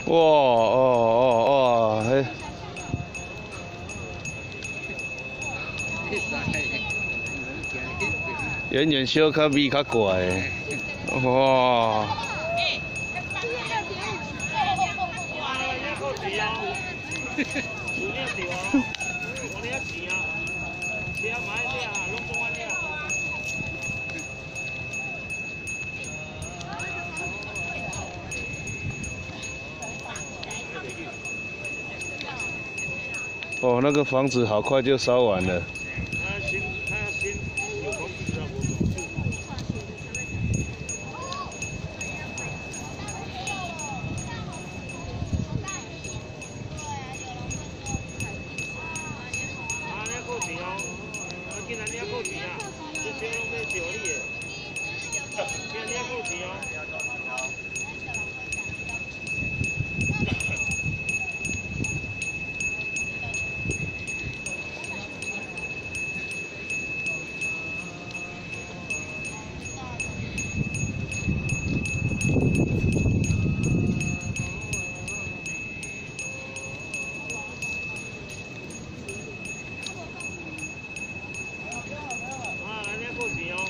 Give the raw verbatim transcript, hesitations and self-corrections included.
哇哦哦哦，嘿！远远小较味较怪，哇！哦，那个房子好快就烧完了。他先，他先有房子的，我们就。啊，你要扣钱哦！啊，今仔你要扣钱啊！这些拢要少你的，今仔你要扣钱哦。 扣钱哦。